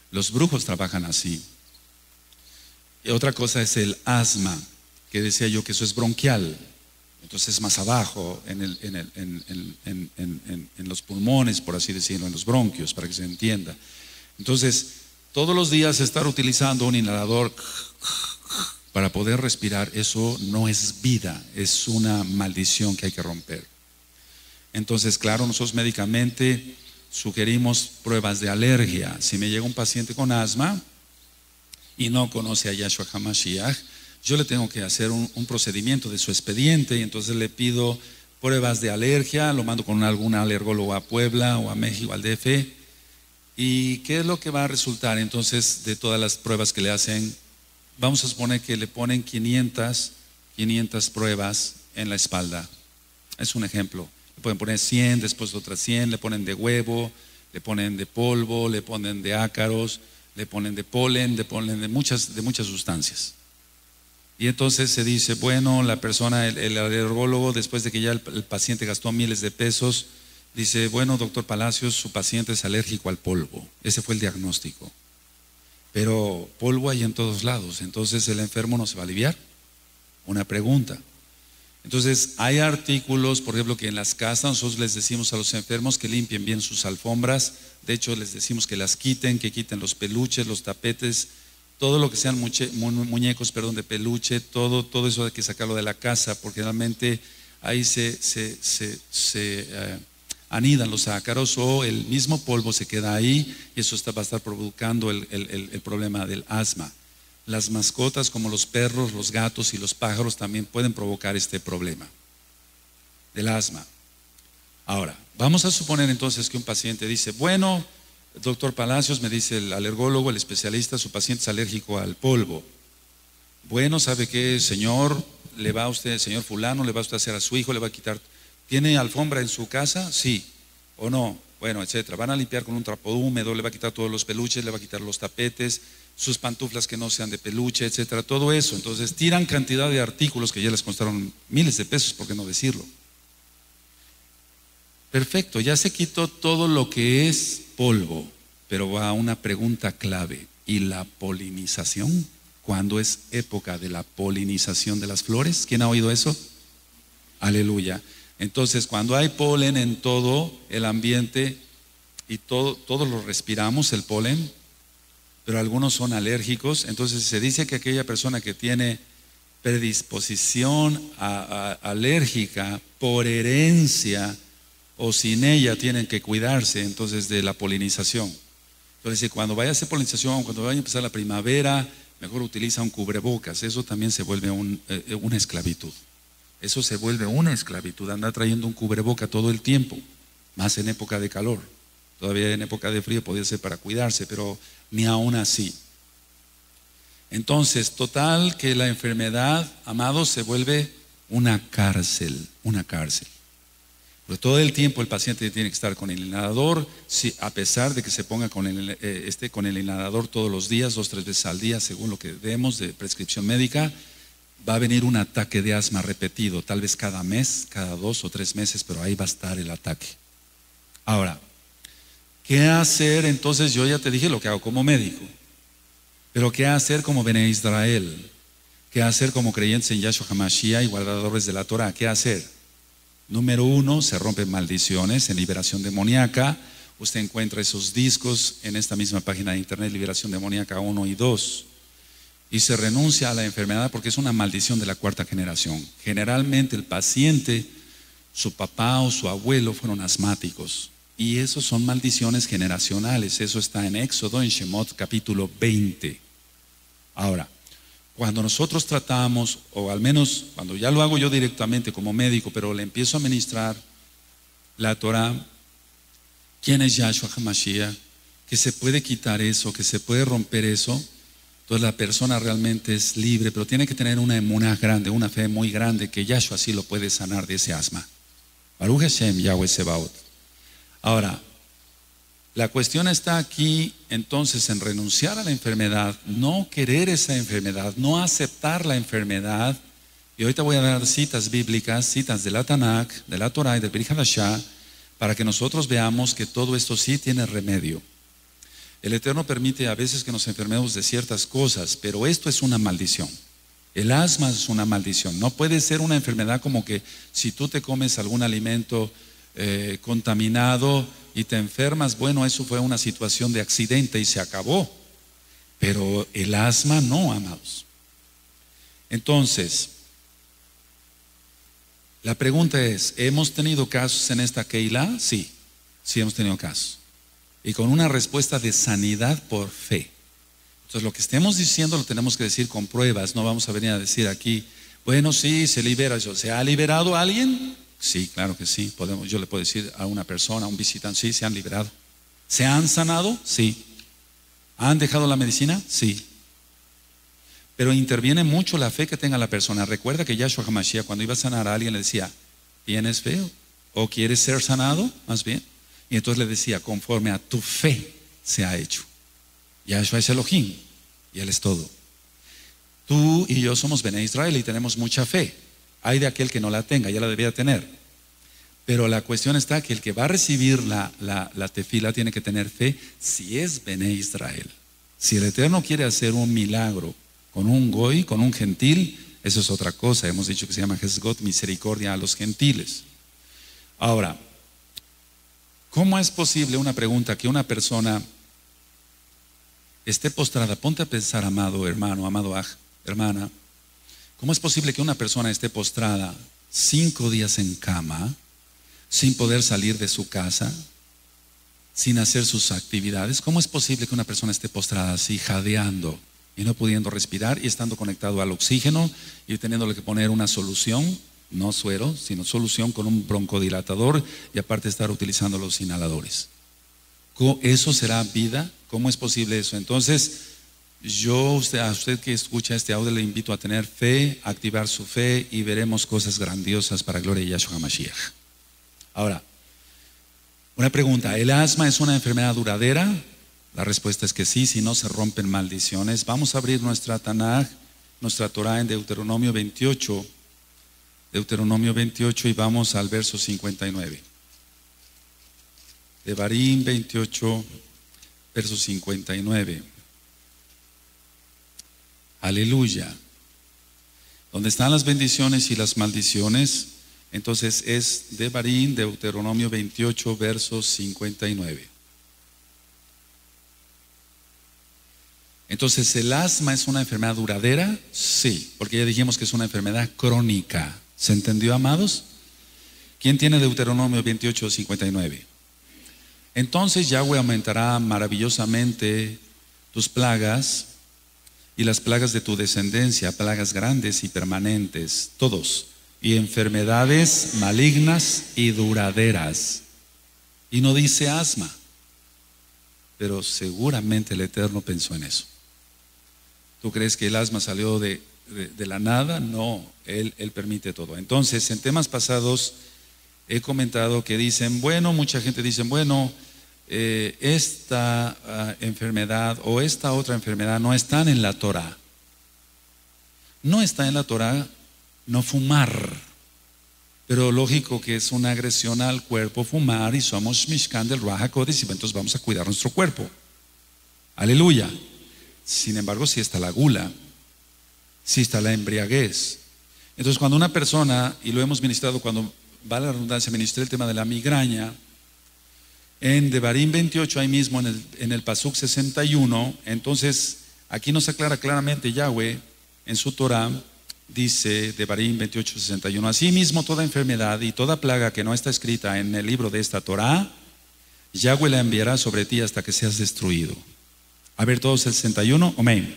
Los brujos trabajan así. Y otra cosa es el asma, que decía yo que eso es bronquial. Entonces más abajo, en los pulmones, por así decirlo, en los bronquios, para que se entienda. Entonces, todos los días estar utilizando un inhalador para poder respirar, eso no es vida, es una maldición que hay que romper. Entonces, claro, nosotros médicamente sugerimos pruebas de alergia. Si me llega un paciente con asma y no conoce a Yahshua HaMashiach, yo le tengo que hacer un procedimiento de su expediente, y entonces le pido pruebas de alergia, lo mando con algún alergólogo a Puebla o a México, al DF. ¿Y qué es lo que va a resultar entonces de todas las pruebas que le hacen? Vamos a suponer que le ponen 500 pruebas en la espalda. Es un ejemplo. Le pueden poner 100, después otras 100, le ponen de huevo, le ponen de polvo, le ponen de ácaros, le ponen de polen, le ponen de muchas sustancias. Y entonces se dice, bueno, la persona, el alergólogo, después de que ya el paciente gastó miles de pesos, dice, bueno, doctor Palacios, su paciente es alérgico al polvo. Ese fue el diagnóstico. Pero polvo hay en todos lados, entonces el enfermo no se va a aliviar. Una pregunta. Entonces, hay artículos, por ejemplo, que en las casas nosotros les decimos a los enfermos que limpien bien sus alfombras. De hecho, les decimos que las quiten, que quiten los peluches, los tapetes, todo lo que sean muñecos de peluche, todo eso hay que sacarlo de la casa, porque realmente ahí se anidan los ácaros, o el mismo polvo se queda ahí, y eso va a estar provocando el problema del asma. Las mascotas como los perros, los gatos y los pájaros también pueden provocar este problema del asma. Ahora, vamos a suponer entonces que un paciente dice, bueno, doctor Palacios, me dice el alergólogo, el especialista, su paciente es alérgico al polvo. Bueno, ¿sabe qué, señor? Le va a usted, señor fulano, le va a usted a hacer a su hijo, le va a quitar. ¿Tiene alfombra en su casa? Sí. ¿O no? Bueno, etcétera. Van a limpiar con un trapo húmedo, le va a quitar todos los peluches, le va a quitar los tapetes, sus pantuflas que no sean de peluche, etcétera, todo eso. Entonces tiran cantidad de artículos que ya les costaron miles de pesos, ¿por qué no decirlo? Perfecto, ya se quitó todo lo que es polvo, pero va a una pregunta clave. ¿Y la polinización? ¿Cuándo es época de la polinización de las flores? ¿Quién ha oído eso? Aleluya. Entonces, cuando hay polen en todo el ambiente y todos lo respiramos, el polen, pero algunos son alérgicos, entonces se dice que aquella persona que tiene predisposición alérgica por herencia o sin ella tienen que cuidarse entonces de la polinización. Entonces, cuando vaya a hacer polinización, cuando vaya a empezar la primavera, mejor utiliza un cubrebocas. Eso también se vuelve una esclavitud. Eso se vuelve una esclavitud, anda trayendo un cubreboca todo el tiempo, más en época de calor. Todavía en época de frío podría ser para cuidarse, pero ni aún así. Entonces, total que la enfermedad, amados, se vuelve una cárcel, una cárcel. Porque todo el tiempo el paciente tiene que estar con el inhalador, a pesar de que se ponga con el inhalador todos los días, 2 o 3 veces al día, según lo que demos de prescripción médica. Va a venir un ataque de asma repetido, tal vez cada mes, cada 2 o 3 meses, pero ahí va a estar el ataque. Ahora, ¿qué hacer? Entonces yo ya te dije lo que hago como médico, pero ¿qué hacer como Bene Israel? ¿Qué hacer como creyentes en Yahshua HaMashiach y guardadores de la Torah? ¿Qué hacer? Número 1, se rompen maldiciones en liberación demoníaca. Usted encuentra esos discos en esta misma página de internet, Liberación Demoníaca 1 y 2. Y se renuncia a la enfermedad porque es una maldición de la 4ª generación. Generalmente el paciente, su papá o su abuelo fueron asmáticos. Y esos son maldiciones generacionales. Eso está en Éxodo, en Shemot capítulo 20. Ahora, cuando nosotros tratamos, o al menos cuando ya lo hago yo directamente como médico, pero le empiezo a ministrar la Torah, ¿quién es Yahshua HaMashiach? Que se puede quitar eso, que se puede romper eso. Entonces la persona realmente es libre, pero tiene que tener una emuná grande, una fe muy grande, que Yahshua sí lo puede sanar de ese asma. Baruch Hashem, Yahweh Sebaot. Ahora, la cuestión está aquí entonces en renunciar a la enfermedad, no querer esa enfermedad, no aceptar la enfermedad. Y ahorita voy a dar citas bíblicas, citas de la Tanakh, de la Torah y del Brit Hadashah, para que nosotros veamos que todo esto sí tiene remedio. El Eterno permite a veces que nos enfermemos de ciertas cosas, pero esto es una maldición. El asma es una maldición. No puede ser una enfermedad como que si tú te comes algún alimento contaminado y te enfermas, bueno, eso fue una situación de accidente y se acabó. Pero el asma no, amados. Entonces, la pregunta es, ¿hemos tenido casos en esta Keilah? Sí, sí hemos tenido casos. Y con una respuesta de sanidad por fe. Entonces lo que estemos diciendo lo tenemos que decir con pruebas. No vamos a venir a decir aquí, bueno, sí, se libera. ¿Se ha liberado a alguien? Sí, claro que sí. Yo le puedo decir a una persona, a un visitante, sí, se han liberado. ¿Se han sanado? Sí. ¿Han dejado la medicina? Sí. Pero interviene mucho la fe que tenga la persona. Recuerda que Yahshua HaMashiach, cuando iba a sanar a alguien, le decía, ¿tienes fe? ¿O quieres ser sanado? Más bien. Y entonces le decía, conforme a tu fe se ha hecho. Yahshua es Elohim y Él es todo. Tú y yo somos Bene Israel y tenemos mucha fe. Hay de aquel que no la tenga, ya la debía tener. Pero la cuestión está que el que va a recibir la tefila tiene que tener fe si es Bene Israel. Si el Eterno quiere hacer un milagro con un goy, con un gentil, eso es otra cosa. Hemos dicho que se llama Hesgot, misericordia a los gentiles. Ahora, ¿cómo es posible, una pregunta, que una persona esté postrada? Ponte a pensar, amado hermano, amado hermana, ¿cómo es posible que una persona esté postrada 5 días en cama, sin poder salir de su casa, sin hacer sus actividades? ¿Cómo es posible que una persona esté postrada así, jadeando y no pudiendo respirar y estando conectado al oxígeno y teniéndole que poner una solución? No suero, sino solución con un broncodilatador y aparte estar utilizando los inhaladores. ¿Eso será vida? ¿Cómo es posible eso? Entonces, a usted que escucha este audio le invito a tener fe, a activar su fe y veremos cosas grandiosas para gloria de Yahshua HaMashiach. Ahora, una pregunta, ¿el asma es una enfermedad duradera? La respuesta es que sí, si no se rompen maldiciones. Vamos a abrir nuestra Tanaj, nuestra Torah en Deuteronomio 28. Deuteronomio 28 y vamos al verso 59. Devarim 28, verso 59. Aleluya. Donde están las bendiciones y las maldiciones, entonces es Devarim, Deuteronomio 28, verso 59. Entonces, ¿el asma es una enfermedad duradera? Sí, porque ya dijimos que es una enfermedad crónica. ¿Se entendió, amados? ¿Quién tiene Deuteronomio 28, 59? Entonces Yahweh aumentará maravillosamente tus plagas y las plagas de tu descendencia, plagas grandes y permanentes, todos, y enfermedades malignas y duraderas. Y no dice asma, pero seguramente el Eterno pensó en eso. ¿Tú crees que el asma salió de la nada? No, Él permite todo. Entonces, en temas pasados he comentado que dicen, bueno, mucha gente dice, bueno, esta enfermedad o esta otra enfermedad no están en la Torah. No está en la Torah no fumar, pero lógico que es una agresión al cuerpo fumar y somos Mishkan del Ruach HaKodesh, y entonces vamos a cuidar nuestro cuerpo. Aleluya. Sin embargo, sí está la gula, sí está la embriaguez. Entonces, cuando una persona, y lo hemos ministrado cuando va la redundancia, ministré el tema de la migraña, en Devarim 28, ahí mismo en el Pasuk 61, entonces aquí nos aclara claramente Yahweh en su Torah, dice Devarim 28, 61, asimismo toda enfermedad y toda plaga que no está escrita en el libro de esta Torah, Yahweh la enviará sobre ti hasta que seas destruido. A ver todos el 61, amén.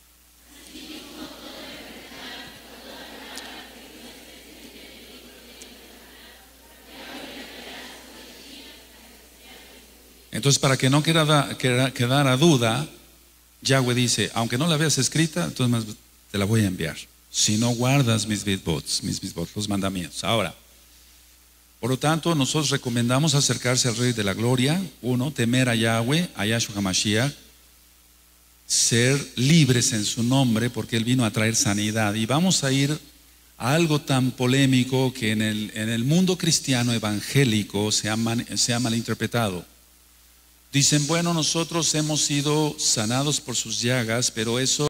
Entonces, para que no quedara duda, Yahweh dice, aunque no la veas escrita, entonces te la voy a enviar. Si no guardas mis mitzvot, los mandamientos. Ahora, por lo tanto, nosotros recomendamos acercarse al Rey de la Gloria. 1, temer a Yahweh, a Yahshua HaMashiach, ser libres en su nombre, porque Él vino a traer sanidad. Y vamos a ir a algo tan polémico que en el mundo cristiano evangélico se ha malinterpretado. Dicen, bueno, nosotros hemos sido sanados por sus llagas, pero eso